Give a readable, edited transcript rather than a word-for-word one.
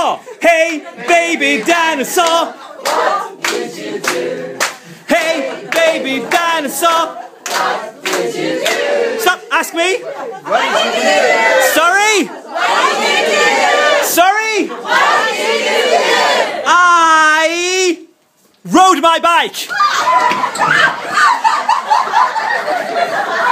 ha! Hey, baby dinosaur! What did you do? Hey, baby dinosaur! What did you do? Stop, ask me! What did you do? Sorry? What did you do? Sorry? What did you do? I rode my bike!